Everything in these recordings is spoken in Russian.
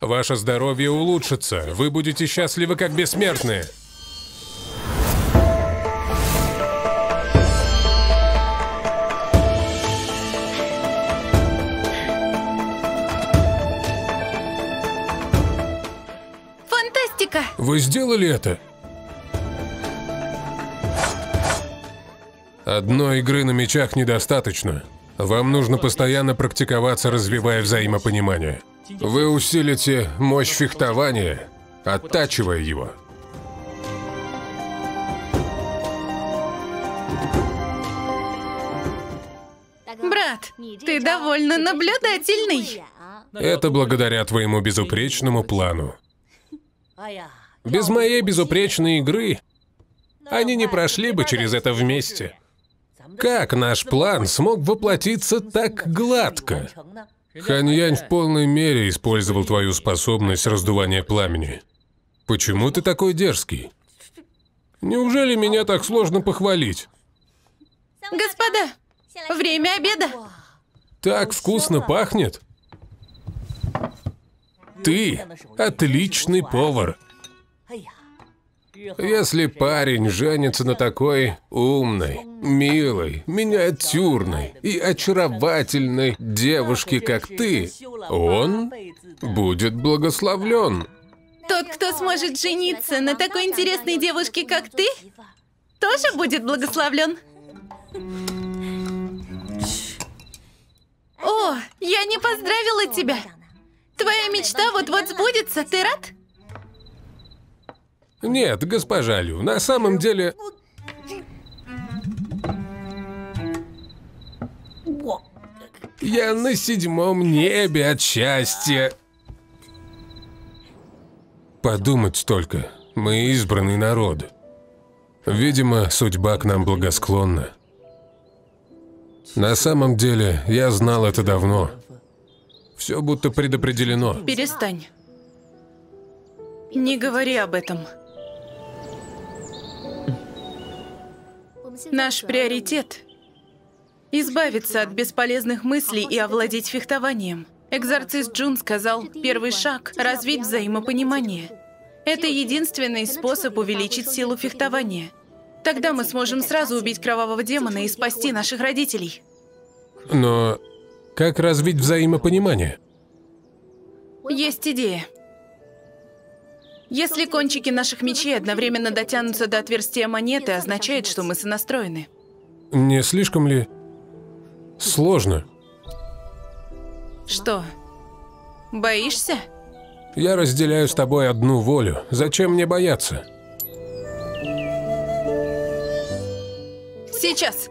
Ваше здоровье улучшится. Вы будете счастливы, как бессмертные. Фантастика! Вы сделали это? Одной игры на мечах недостаточно. Вам нужно постоянно практиковаться, развивая взаимопонимание. Вы усилите мощь фехтования, оттачивая его. Брат, ты довольно наблюдательный. Это благодаря твоему безупречному плану. Без моей безупречной игры они не прошли бы через это вместе. Как наш план смог воплотиться так гладко? Ханьянь в полной мере использовал твою способность раздувания пламени. Почему ты такой дерзкий? Неужели меня так сложно похвалить? Господа, время обеда. Так вкусно пахнет. Ты отличный повар. Если парень женится на такой умной, милой, миниатюрной и очаровательной девушке, как ты, он будет благословлен. Тот, кто сможет жениться на такой интересной девушке, как ты, тоже будет благословлен. О, я не поздравила тебя. Твоя мечта вот-вот сбудется, ты рад? Нет, госпожа Лю, на самом деле... Я на 7-м небе от счастья. Подумать только, мы избранный народ. Видимо, судьба к нам благосклонна. На самом деле, я знал это давно. Все будто предопределено. Перестань. Не говори об этом. Наш приоритет – избавиться от бесполезных мыслей и овладеть фехтованием. Экзорцист Джун сказал, первый шаг – развить взаимопонимание. Это единственный способ увеличить силу фехтования. Тогда мы сможем сразу убить кровавого демона и спасти наших родителей. Но как развить взаимопонимание? Есть идея. Если кончики наших мечей одновременно дотянутся до отверстия монеты, означает, что мы сонастроены. Не слишком ли сложно? Что, боишься? Я разделяю с тобой одну волю. Зачем мне бояться? Сейчас.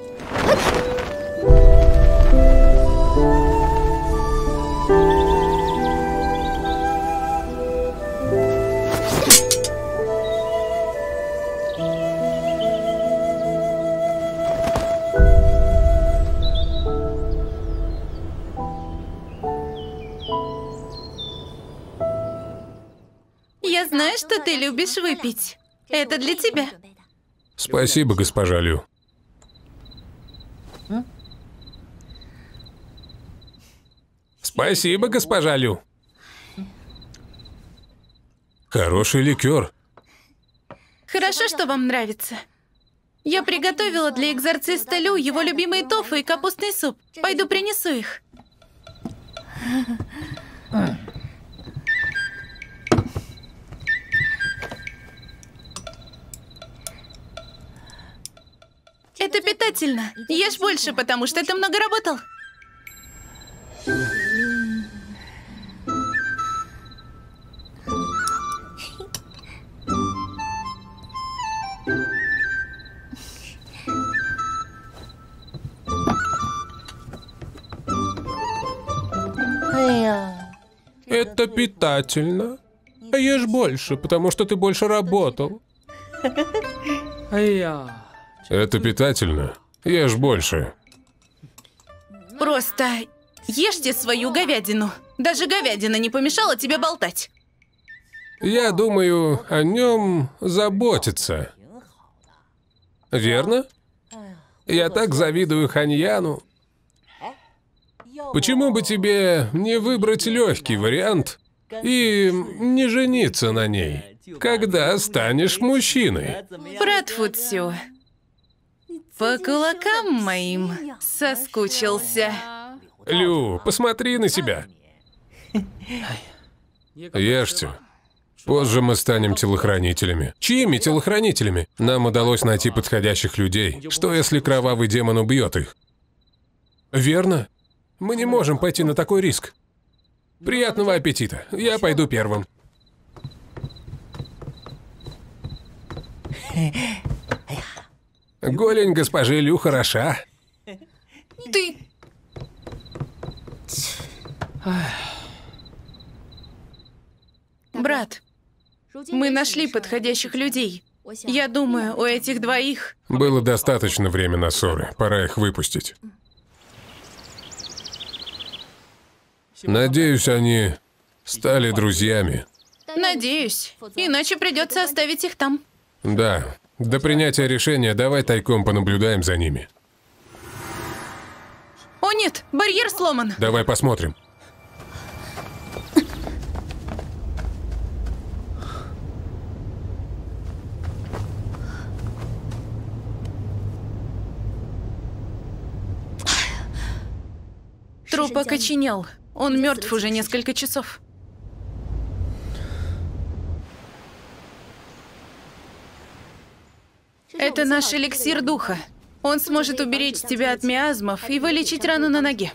Я знаю, что ты любишь выпить. Это для тебя. Спасибо, госпожа Лю. Спасибо, госпожа Лю. Хороший ликер. Хорошо, что вам нравится. Я приготовила для экзорциста Лю его любимые тофу и капустный суп. Пойду принесу их. Это питательно. Ешь больше, потому что ты много работал. Это питательно. Ешь больше, потому что ты больше работал. Это питательно. Ешь больше. Просто ешьте свою говядину. Даже говядина не помешала тебе болтать. Я думаю, о нем заботиться. Верно? Я так завидую Ханьяну. Почему бы тебе не выбрать легкий вариант и не жениться на ней, когда станешь мужчиной. Брат Фудзю, по кулакам моим соскучился. Лю, посмотри на себя. Ешьте. Позже мы станем телохранителями. Чьими телохранителями? Нам удалось найти подходящих людей. Что, если кровавый демон убьет их? Верно? Мы не можем пойти на такой риск. Приятного аппетита. Я пойду первым. Голень госпожи Лю хороша. Ты... Брат, мы нашли подходящих людей. Я думаю, у этих двоих... Было достаточно времени на ссоры. Пора их выпустить. Надеюсь, они стали друзьями. Надеюсь. Иначе придется оставить их там. Да. До принятия решения давай тайком понаблюдаем за ними. О нет, барьер сломан. Давай посмотрим. Труп окоченел. Он мертв уже несколько часов. Это наш эликсир духа. Он сможет уберечь тебя от миазмов и вылечить рану на ноге.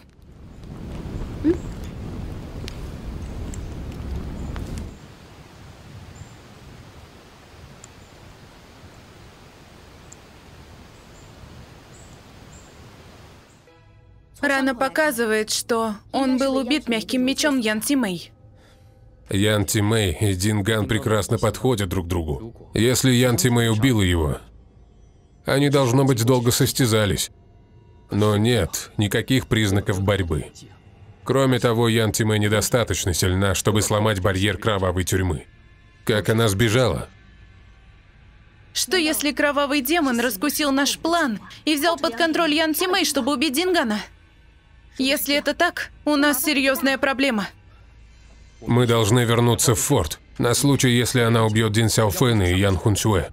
Рана показывает, что он был убит мягким мечом Ян Тимэй. Ян Тимэй и Динган прекрасно подходят друг другу. Если Ян Тимэй убила его, они, должно быть, долго состязались. Но нет никаких признаков борьбы. Кроме того, Ян Тимэй недостаточно сильна, чтобы сломать барьер кровавой тюрьмы. Как она сбежала? Что если кровавый демон раскусил наш план и взял под контроль Ян Тимэй, чтобы убить Дингана? Если это так, у нас серьезная проблема. Мы должны вернуться в форт, на случай, если она убьет Дин Сяофэна и Ян Хунцюэ.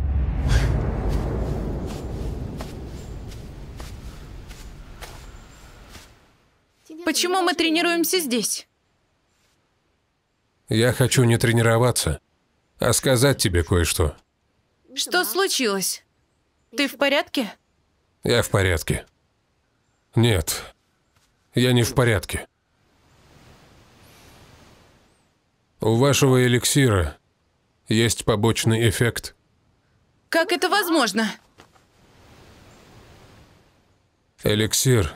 Почему мы тренируемся здесь? Я хочу не тренироваться, а сказать тебе кое-что. Что случилось? Ты в порядке? Я в порядке. Нет, я не в порядке. У вашего эликсира есть побочный эффект. Как это возможно? Эликсир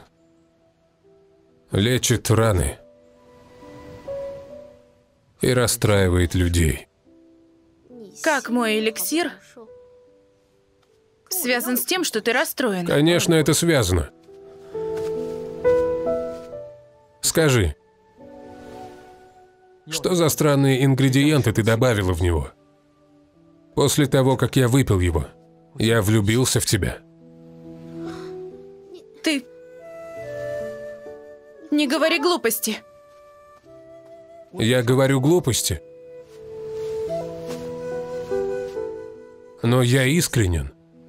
лечит раны и расстраивает людей. Как мой эликсир связан с тем, что ты расстроен? Конечно, это связано. Скажи, что за странные ингредиенты ты добавила в него? После того, как я выпил его, я влюбился в тебя. Ты... Не говори глупости. Я говорю глупости. Но я искренен.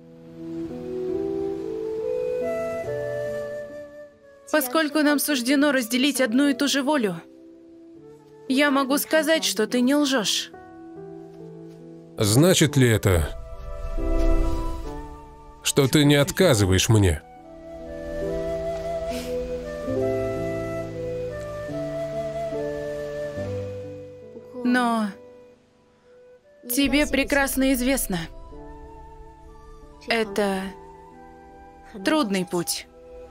Поскольку нам суждено разделить одну и ту же волю, я могу сказать, что ты не лжешь. Значит ли это, что ты не отказываешь мне? Но тебе прекрасно известно, это трудный путь.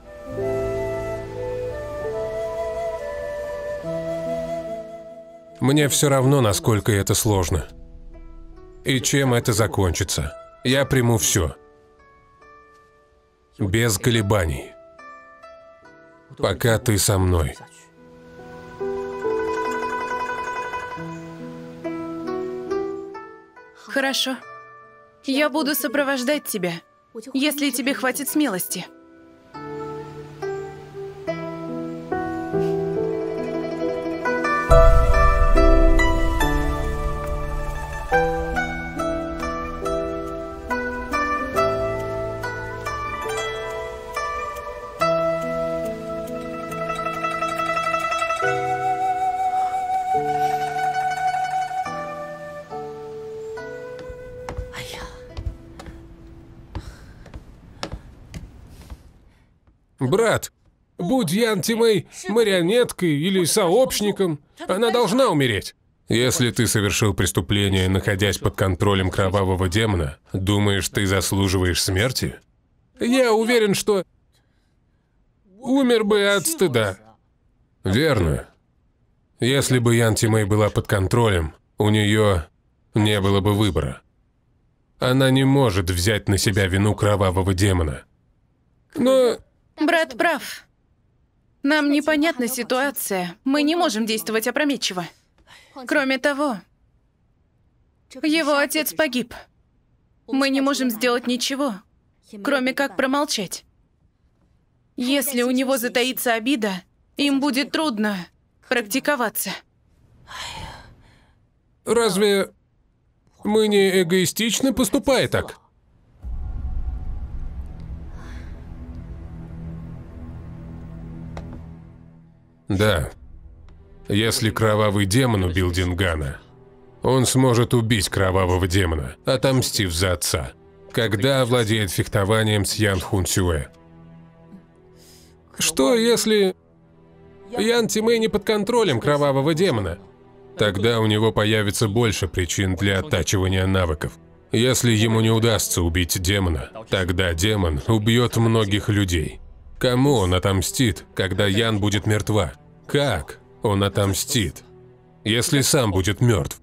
Мне все равно, насколько это сложно. И чем это закончится. Я приму все. Без колебаний. Пока ты со мной. Хорошо. Я буду сопровождать тебя, если тебе хватит смелости. Брат, будь Ян Тимэй марионеткой или сообщником, она должна умереть. Если ты совершил преступление, находясь под контролем кровавого демона, думаешь, ты заслуживаешь смерти? Я уверен, что умер бы от стыда. Верно. Если бы Ян Тимэй была под контролем, у нее не было бы выбора. Она не может взять на себя вину кровавого демона. Но... Брат прав. Нам непонятна ситуация. Мы не можем действовать опрометчиво. Кроме того, его отец погиб. Мы не можем сделать ничего, кроме как промолчать. Если у него затаится обида, им будет трудно практиковаться. Разве мы не эгоистично, поступая так? Да. Если кровавый демон убил Дингана, он сможет убить кровавого демона, отомстив за отца, когда овладеет фехтованием с Ян Хунсюэ. Что если Ян Тимэй не под контролем кровавого демона? Тогда у него появится больше причин для оттачивания навыков. Если ему не удастся убить демона, тогда демон убьет многих людей. Кому он отомстит, когда Ян будет мертва? Как он отомстит, если сам будет мертв?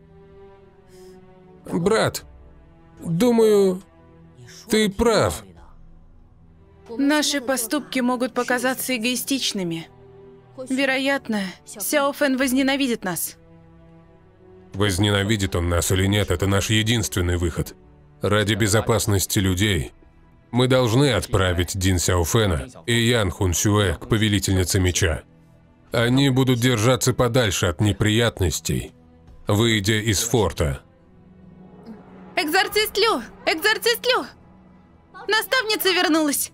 Брат, думаю, ты прав. Наши поступки могут показаться эгоистичными. Вероятно, Сяо Фэн возненавидит нас. Возненавидит он нас или нет, это наш единственный выход. Ради безопасности людей мы должны отправить Дин Сяофэна и Ян Хунсюэ к повелительнице меча. Они будут держаться подальше от неприятностей, выйдя из форта. Экзорцист Лю! Экзорцист Лю! Наставница вернулась!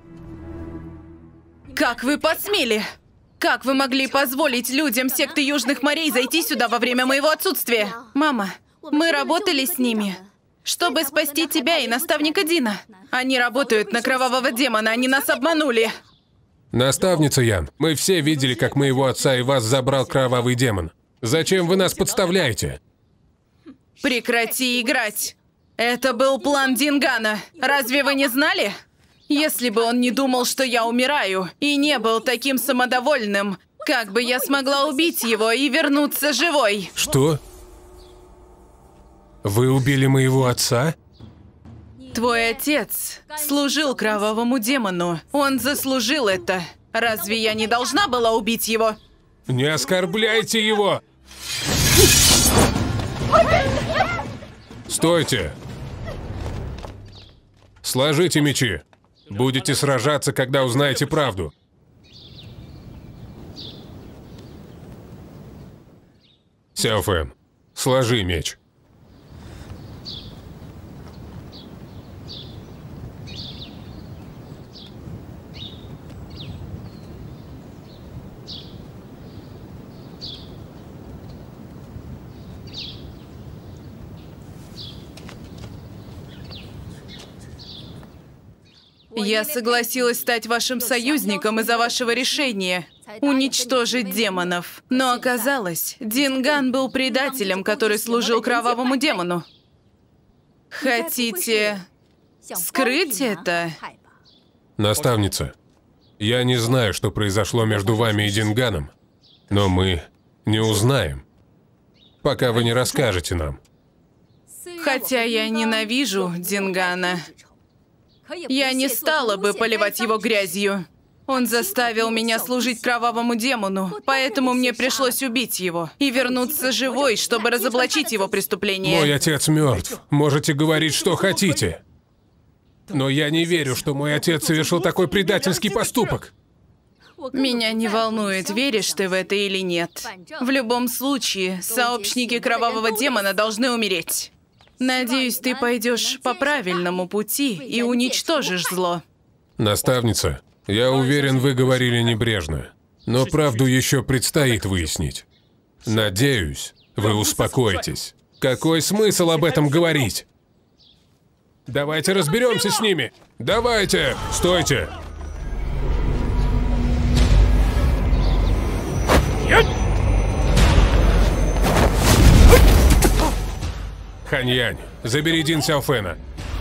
Как вы посмели? Как вы могли позволить людям секты Южных морей зайти сюда во время моего отсутствия? Мама, мы работали с ними, чтобы спасти тебя и наставника Дина. Они работают на кровавого демона, они нас обманули. Наставница Ян, мы все видели, как моего отца и вас забрал кровавый демон. Зачем вы нас подставляете? Прекрати играть. Это был план Дингана. Разве вы не знали? Если бы он не думал, что я умираю, и не был таким самодовольным, как бы я смогла убить его и вернуться живой? Что? Вы убили моего отца? Твой отец служил кровавому демону. Он заслужил это. Разве я не должна была убить его? Не оскорбляйте его! Стойте! Сложите мечи. Будете сражаться, когда узнаете правду. Сяо Фэн, сложи меч. Я согласилась стать вашим союзником из-за вашего решения уничтожить демонов. Но оказалось, Динган был предателем, который служил кровавому демону. Хотите скрыть это? Наставница, я не знаю, что произошло между вами и Динганом, но мы не узнаем, пока вы не расскажете нам. Хотя я ненавижу Дингана, я не стала бы поливать его грязью. Он заставил меня служить кровавому демону, поэтому мне пришлось убить его и вернуться живой, чтобы разоблачить его преступление. Мой отец мертв. Можете говорить, что хотите. Но я не верю, что мой отец совершил такой предательский поступок. Меня не волнует, веришь ты в это или нет. В любом случае, сообщники кровавого демона должны умереть. Надеюсь, ты пойдешь по правильному пути и уничтожишь зло. Наставница, я уверен, вы говорили небрежно, но правду еще предстоит выяснить. Надеюсь, вы успокоитесь. Какой смысл об этом говорить? Давайте разберемся с ними. Давайте! Стойте! Ханьянь, забери Дин Сяофэна.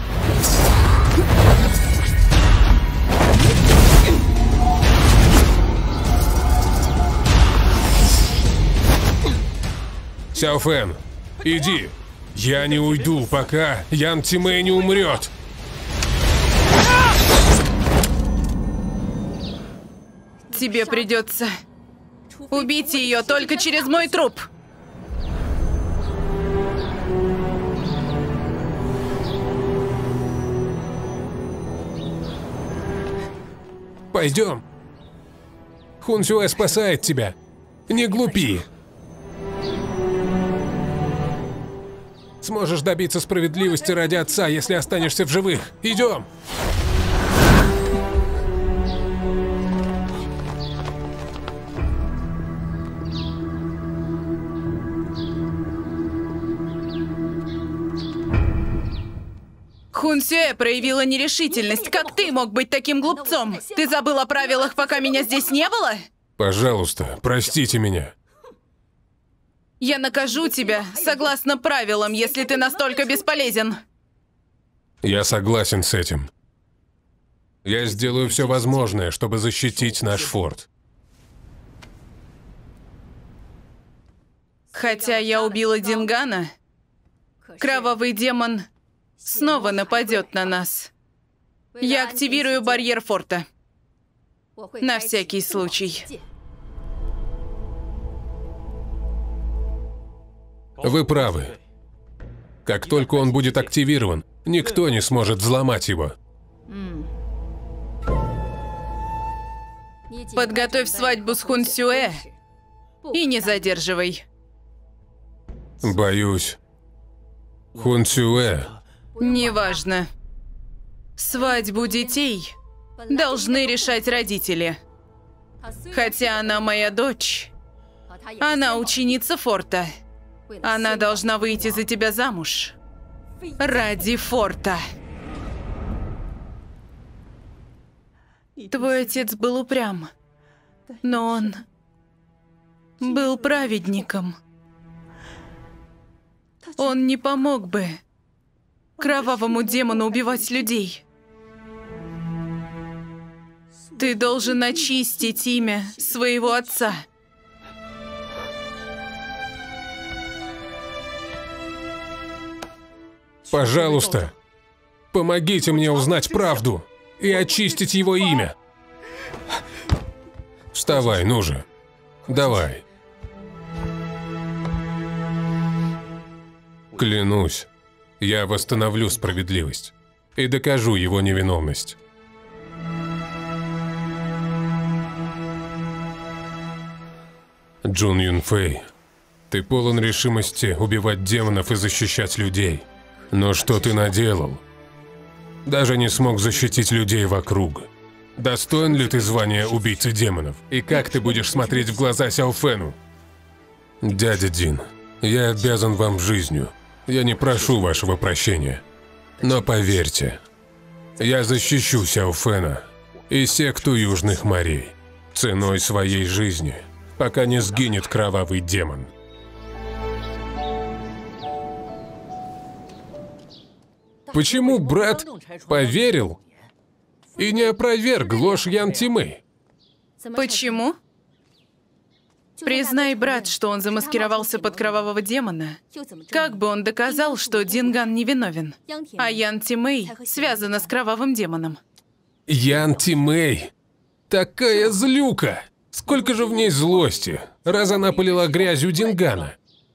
Сяофэн, иди. Я не уйду, пока Ян Тимэй не умрет. Тебе придется убить ее только через мой труп. Пойдем. Хун Сюэ спасает тебя. Не глупи. Сможешь добиться справедливости ради отца, если останешься в живых. Идем. Хун Сюэ проявила нерешительность. Как ты мог быть таким глупцом? Ты забыл о правилах, пока меня здесь не было? Пожалуйста, простите меня. Я накажу тебя согласно правилам, если ты настолько бесполезен. Я согласен с этим. Я сделаю все возможное, чтобы защитить наш форт. Хотя я убила Дингана, кровавый демон снова нападет на нас. Я активирую барьер форта. На всякий случай. Вы правы. Как только он будет активирован, никто не сможет взломать его. Подготовь свадьбу с Хун Сюэ и не задерживай. Боюсь. Хун Сюэ. Неважно. Свадьбу детей должны решать родители. Хотя она моя дочь, она ученица форта. Она должна выйти за тебя замуж. Ради форта. Твой отец был упрям, но он был праведником. Он не помог бы кровавому демону убивать людей. Ты должен очистить имя своего отца. Пожалуйста, помогите мне узнать правду и очистить его имя. Вставай, ну же. Давай. Клянусь, я восстановлю справедливость и докажу его невиновность. Джун Юнфэй, ты полон решимости убивать демонов и защищать людей. Но что ты наделал? Даже не смог защитить людей вокруг. Достоин ли ты звания убийцы демонов? И как ты будешь смотреть в глаза Сяофэну? Дядя Дин, я обязан вам жизнью. Я не прошу вашего прощения. Но поверьте, я защищу Сяофэна и секту Южных морей ценой своей жизни, пока не сгинет кровавый демон. Почему брат поверил и не опроверг ложь Ян Тимэй? Почему? Признай, брат, что он замаскировался под кровавого демона. Как бы он доказал, что Динган невиновен, а Ян Тимэй связана с кровавым демоном? Ян Тимэй! Такая злюка! Сколько же в ней злости, раз она полила грязью Дингана.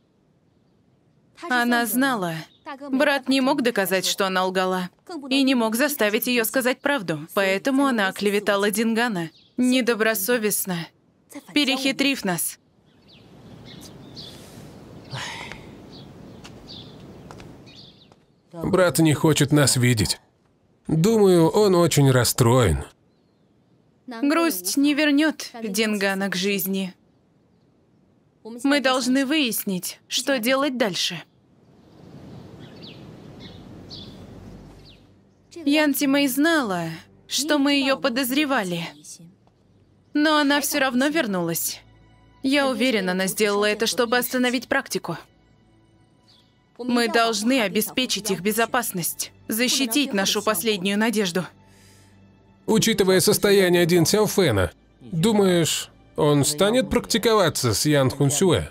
Она знала. Брат не мог доказать, что она лгала, и не мог заставить ее сказать правду, поэтому она оклеветала Дингана, недобросовестно, перехитрив нас. Брат не хочет нас видеть. Думаю, он очень расстроен. Грусть не вернет Дингана к жизни. Мы должны выяснить, что делать дальше. Ян Тимэй знала, что мы ее подозревали. Но она все равно вернулась. Я уверена, она сделала это, чтобы остановить практику. Мы должны обеспечить их безопасность, защитить нашу последнюю надежду. Учитывая состояние Дин Сяофэна, думаешь, он станет практиковаться с Ян Хунсюэ?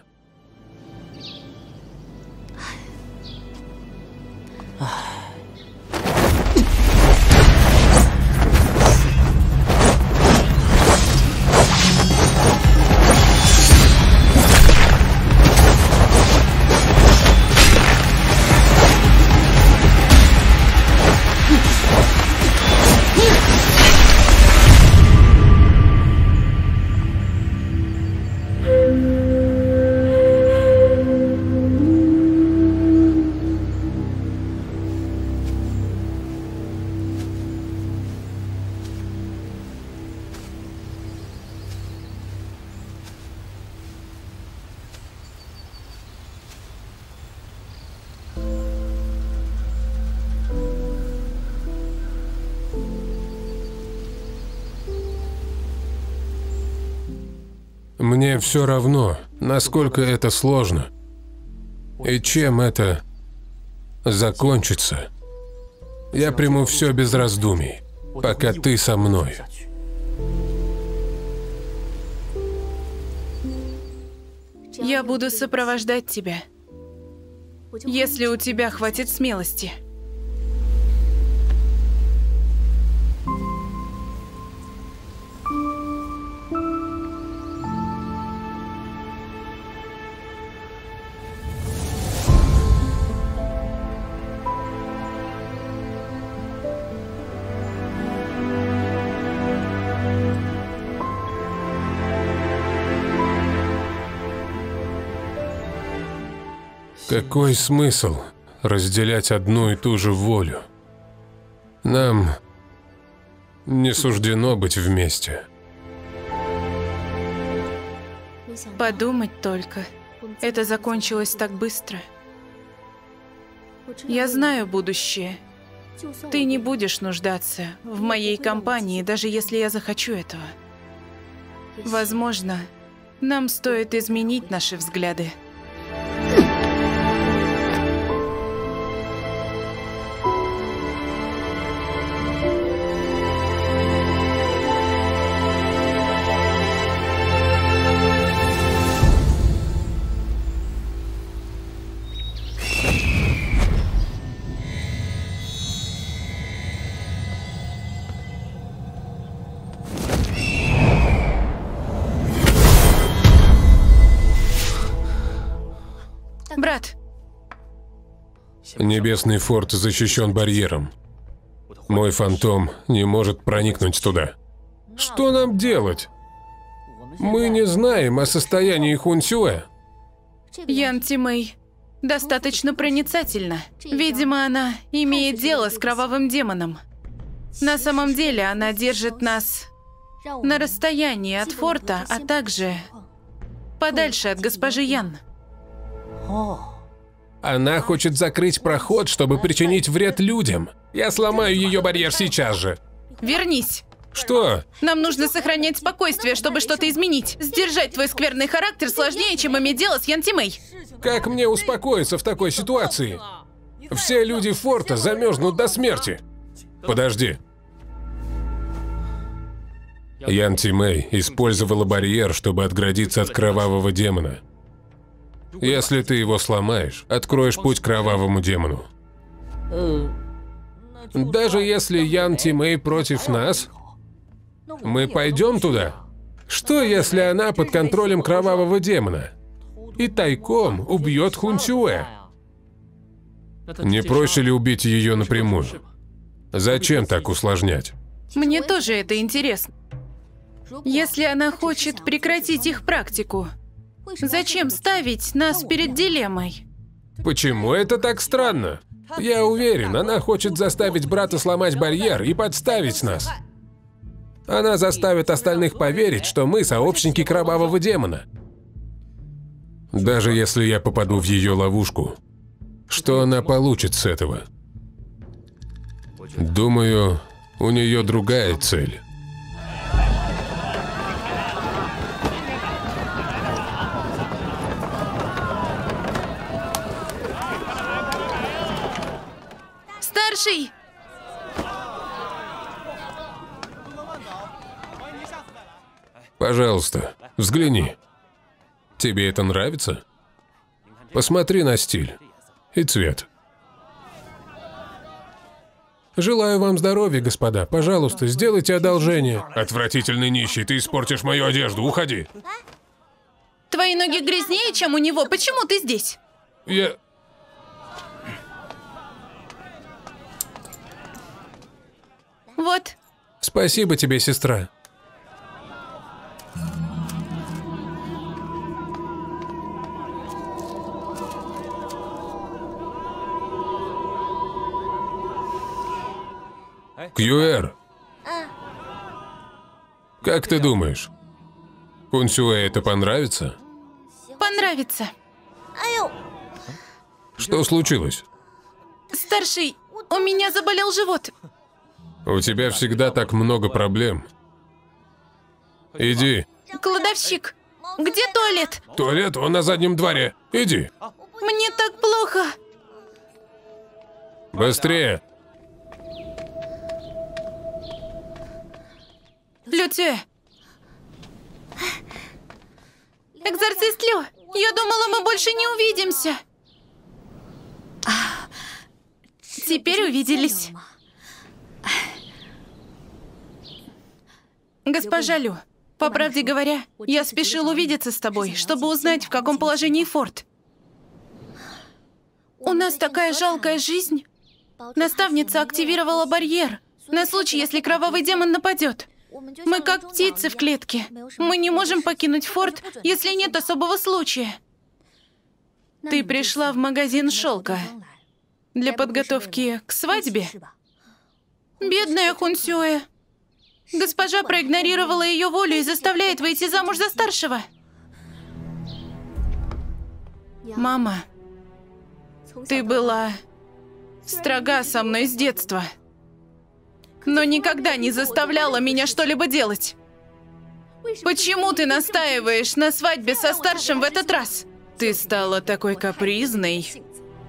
Мне все равно, насколько это сложно и чем это закончится. Я приму все без раздумий, пока ты со мной. Я буду сопровождать тебя, если у тебя хватит смелости. Какой смысл разделять одну и ту же волю? Нам не суждено быть вместе. Подумать только, это закончилось так быстро. Я знаю будущее. Ты не будешь нуждаться в моей компании, даже если я захочу этого. Возможно, нам стоит изменить наши взгляды. Брат, Небесный форт защищен барьером. Мой фантом не может проникнуть туда. Что нам делать? Мы не знаем о состоянии Хунсюэ. Ян Тимэй достаточно проницательна. Видимо, она имеет дело с кровавым демоном. На самом деле она держит нас на расстоянии от форта, а также подальше от госпожи Ян. Она хочет закрыть проход, чтобы причинить вред людям. Я сломаю ее барьер сейчас же. Вернись. Что? Нам нужно сохранять спокойствие, чтобы что-то изменить. Сдержать твой скверный характер сложнее, чем иметь дело с Ян Тимэй. Как мне успокоиться в такой ситуации? Все люди форта замерзнут до смерти. Подожди. Ян Тимэй использовала барьер, чтобы отгородиться от кровавого демона. Если ты его сломаешь, откроешь путь кровавому демону. Даже если Ян Тимэй против нас, мы пойдем туда. Что, если она под контролем кровавого демона и тайком убьет Хунсюэ? Не проще ли убить ее напрямую? Зачем так усложнять? Мне тоже это интересно. Если она хочет прекратить их практику, зачем ставить нас перед дилеммой? Почему это так странно? Я уверен, она хочет заставить брата сломать барьер и подставить нас. Она заставит остальных поверить, что мы сообщники кровавого демона. Даже если я попаду в ее ловушку, что она получит с этого? Думаю, у нее другая цель. Старший! Пожалуйста, взгляни. Тебе это нравится? Посмотри на стиль и цвет. Желаю вам здоровья, господа. Пожалуйста, сделайте одолжение. Отвратительный нищий, ты испортишь мою одежду. Уходи. Твои ноги грязнее, чем у него. Почему ты здесь? Я... Вот. Спасибо тебе, сестра. Кьюэр, как ты думаешь, Хунсюэ это понравится? Понравится. Что случилось? Старший, у меня заболел живот. У тебя всегда так много проблем. Иди. Кладовщик, где туалет? Туалет, он на заднем дворе. Иди. Мне так плохо. Быстрее. Люцюэ. Экзорцист Лю, я думала, мы больше не увидимся. Теперь увиделись. Госпожа Лю, по правде говоря, я спешил увидеться с тобой, чтобы узнать, в каком положении форт. У нас такая жалкая жизнь. Наставница активировала барьер на случай, если кровавый демон нападет. Мы как птицы в клетке. Мы не можем покинуть форт, если нет особого случая. Ты пришла в магазин шелка для подготовки к свадьбе? Бедная Хунсюэ. Госпожа проигнорировала ее волю и заставляет выйти замуж за старшего. Мама, ты была строга со мной с детства, но никогда не заставляла меня что-либо делать. Почему ты настаиваешь на свадьбе со старшим в этот раз? Ты стала такой капризной,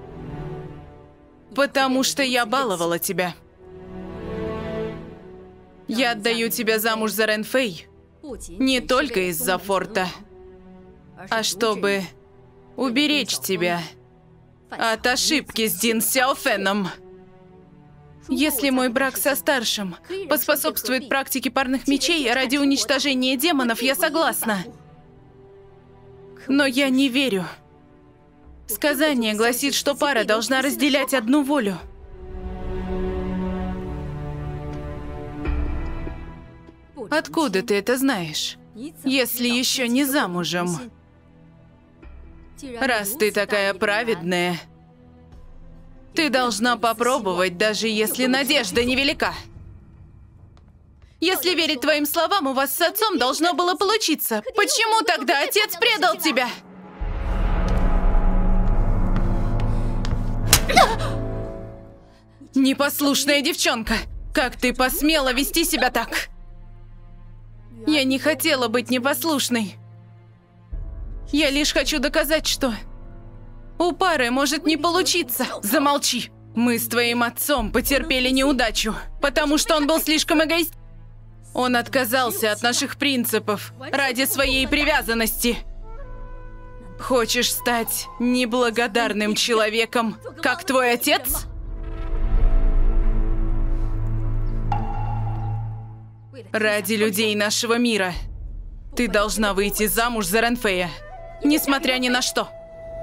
потому что я баловала тебя. Я отдаю тебя замуж за Рэнфэй не только из-за форта, а чтобы уберечь тебя от ошибки с Дин Сяофеном. Если мой брак со старшим поспособствует практике парных мечей ради уничтожения демонов, я согласна. Но я не верю. Сказание гласит, что пара должна разделять одну волю. Откуда ты это знаешь, если еще не замужем? Раз ты такая праведная, ты должна попробовать, даже если надежда невелика. Если верить твоим словам, у вас с отцом должно было получиться. Почему тогда отец предал тебя? Непослушная девчонка! Как ты посмела вести себя так? Я не хотела быть непослушной. Я лишь хочу доказать, что у пары может не получиться. Замолчи. Мы с твоим отцом потерпели неудачу, потому что он был слишком эгоист. Он отказался от наших принципов ради своей привязанности. Хочешь стать неблагодарным человеком, как твой отец? Ради людей нашего мира ты должна выйти замуж за Рэнфэя, несмотря ни на что.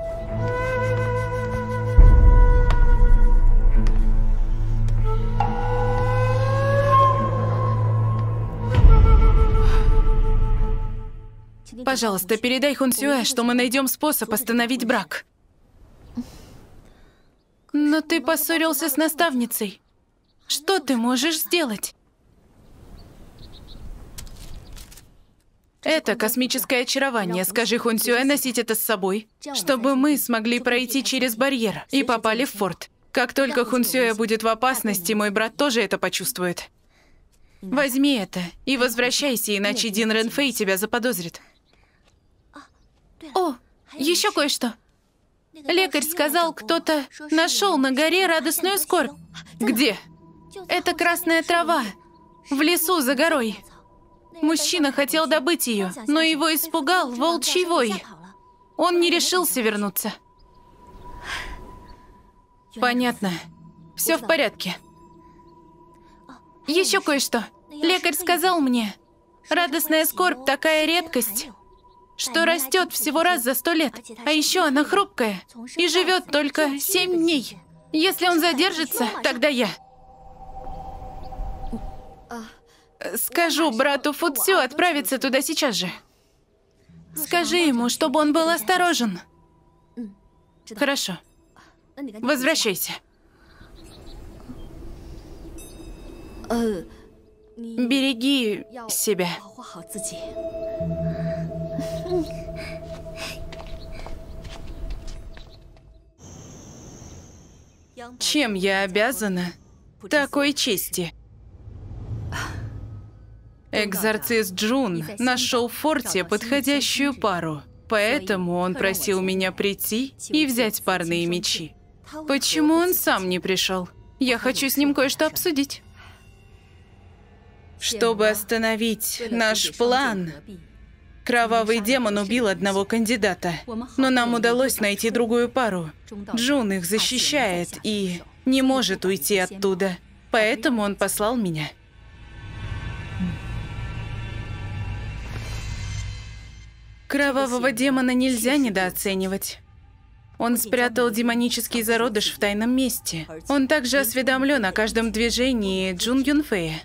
Пожалуйста, передай Хунсюэ, что мы найдем способ остановить брак. Но ты поссорился с наставницей. Что ты можешь сделать? Это космическое очарование. Скажи Хунсюэ носить это с собой, чтобы мы смогли пройти через барьер и попали в форт. Как только Хунсюэ будет в опасности, мой брат тоже это почувствует. Возьми это и возвращайся, иначе Дин Рэнфэй тебя заподозрит. О, еще кое-что. Лекарь сказал, кто-то нашел на горе радостную скорбь. Где? Это красная трава. В лесу за горой. Мужчина хотел добыть ее, но его испугал волчий вой. Он не решился вернуться. Понятно. Все в порядке. Еще кое-что. Лекарь сказал мне, радостная скорбь такая редкость, что растет всего раз за 100 лет. А еще она хрупкая и живет только 7 дней. Если он задержится, тогда я. Скажу брату Фуцю отправиться туда сейчас же. Скажи ему, чтобы он был осторожен. Хорошо. Возвращайся. Береги себя. Чем я обязана такой чести? Экзорцист Джун нашел в форте подходящую пару, поэтому он просил меня прийти и взять парные мечи. Почему он сам не пришел? Я хочу с ним кое-что обсудить. Чтобы остановить наш план, кровавый демон убил одного кандидата, но нам удалось найти другую пару. Джун их защищает и не может уйти оттуда, поэтому он послал меня. Кровавого демона нельзя недооценивать. Он спрятал демонический зародыш в тайном месте. Он также осведомлен о каждом движении Джун Юнфэя.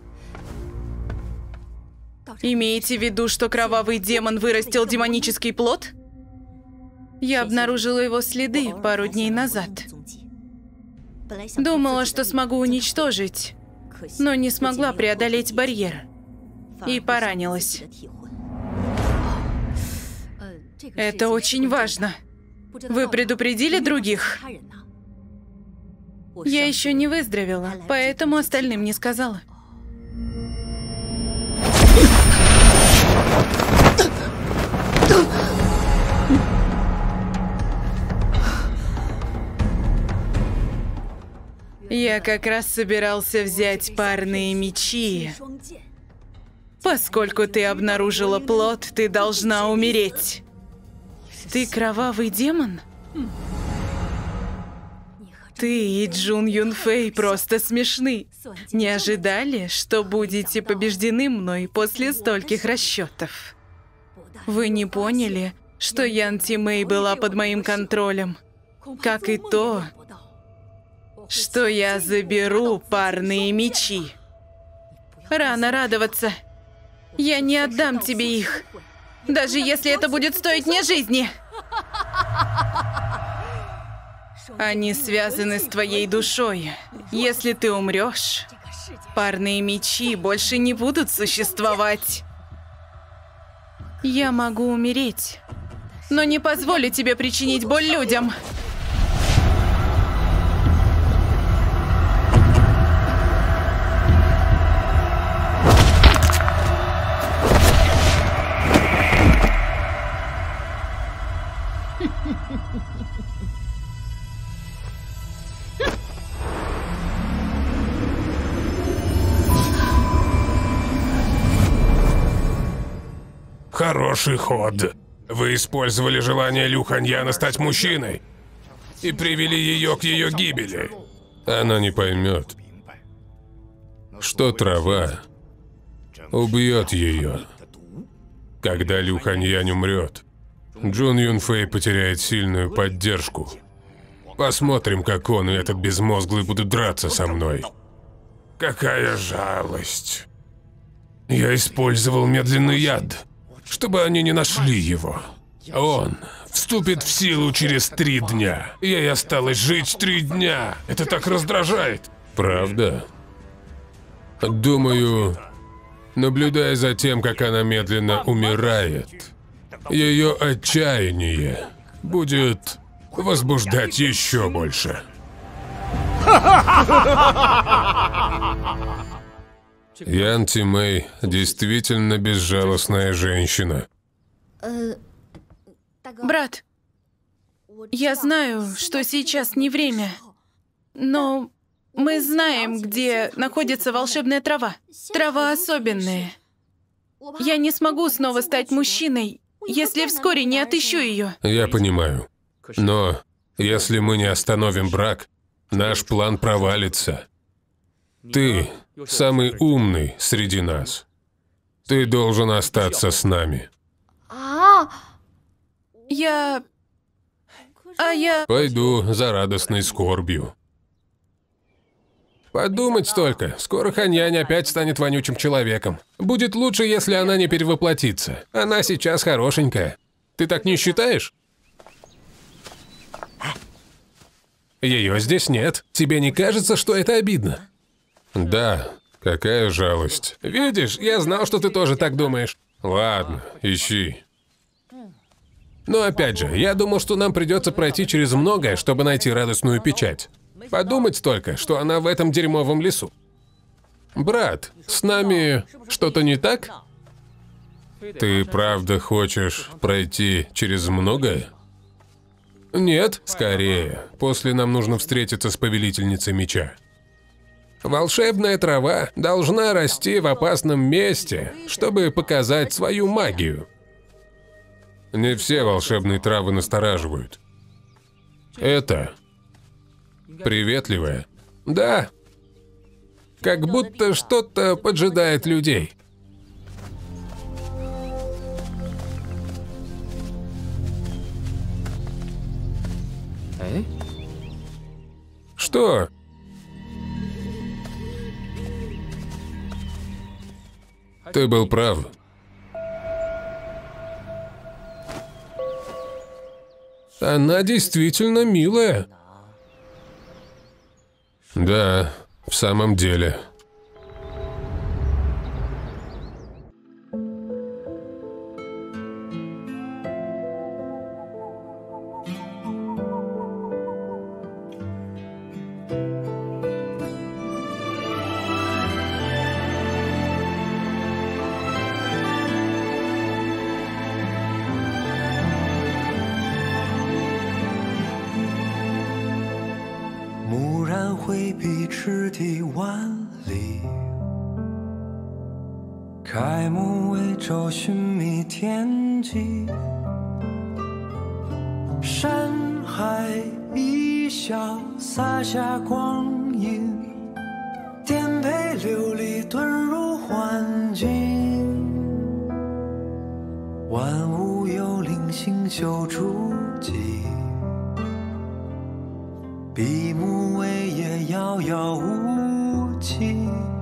Имеете в виду, что кровавый демон вырастил демонический плод? Я обнаружила его следы пару дней назад. Думала, что смогу уничтожить, но не смогла преодолеть барьер. И поранилась. Это очень важно. Вы предупредили других? Я еще не выздоровела, поэтому остальным не сказала. Я как раз собирался взять парные мечи. Поскольку ты обнаружила плод, ты должна умереть. Ты кровавый демон? Ты и Джун Юнфэй просто смешны. Не ожидали, что будете побеждены мной после стольких расчетов? Вы не поняли, что Ян Тимэй была под моим контролем? Как и то, что я заберу парные мечи. Рано радоваться. Я не отдам тебе их, даже если это будет стоить мне жизни. Они связаны с твоей душой. Если ты умрешь, парные мечи больше не будут существовать. Я могу умереть, но не позволю тебе причинить боль людям. Хороший ход. Вы использовали желание Лю Ханьяна стать мужчиной и привели ее к ее гибели. Она не поймет, что трава убьет ее. Когда Лю Ханьянь умрет, Джун Юнфэй потеряет сильную поддержку. Посмотрим, как он и этот безмозглый будут драться со мной. Какая жалость. Я использовал медленный яд, чтобы они не нашли его. Он вступит в силу через 3 дня. Ей осталось жить 3 дня. Это так раздражает. Правда? Думаю, наблюдая за тем, как она медленно умирает, ее отчаяние будет возбуждать еще больше. Ян Тимэй действительно безжалостная женщина. Брат, я знаю, что сейчас не время, но Мы знаем, где находится волшебная трава. Трава особенная. Я не смогу снова стать мужчиной, если вскоре не отыщу ее. Я понимаю. Но если мы не остановим брак, наш план провалится. Ты самый умный среди нас. Ты должен остаться с нами. Я Пойду за радостной скорбью. Подумать только, скоро Ханьянь опять станет вонючим человеком. Будет лучше, если она не перевоплотится. Она сейчас хорошенькая. Ты так не считаешь? Ее здесь нет. Тебе не кажется, что это обидно? Да, какая жалость. Видишь, я знал, что ты тоже так думаешь. Ладно, ищи. Но опять же, я думал, что нам придется пройти через многое, чтобы найти радостную печать. Подумать только, что она в этом дерьмовом лесу. Брат, с нами что-то не так? Ты правда хочешь пройти через многое? Нет, скорее. После нам нужно встретиться с повелительницей меча. Волшебная трава должна расти в опасном месте, чтобы показать свою магию. Не все волшебные травы настораживают. Это приветливая. Да. Как будто что-то поджидает людей. Что? Ты был прав. Она действительно милая. Да, в самом деле. 挥笔赤地万里，开幕为昼寻觅天际。山海一笑，洒下光阴，颠沛流离，遁入幻境。万物有灵，星宿诸迹。闭目为夜，遥遥无期。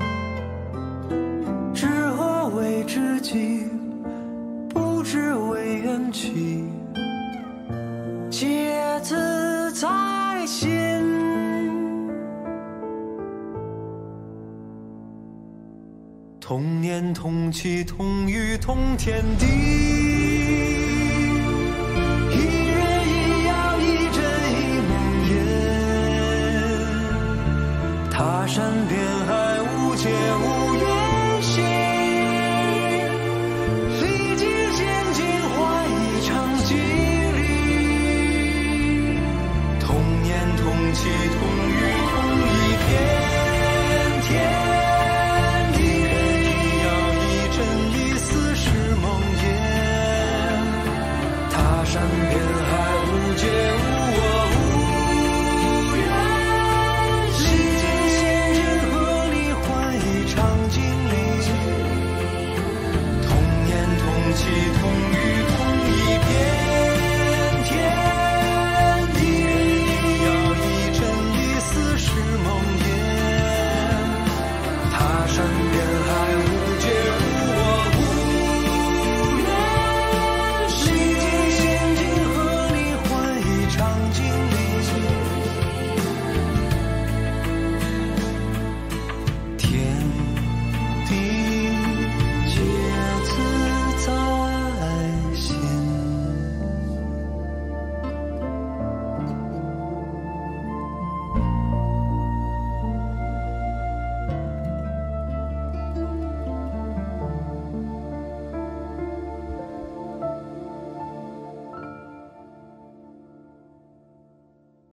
知何为知己？不知为缘起。皆自在心。同年同气同语同天地。他山边海，无界无缘心。历尽险境，换一场激励。同年同气同语同一片天地。一人一鸟，一真一丝是梦魇。他山边海，无界。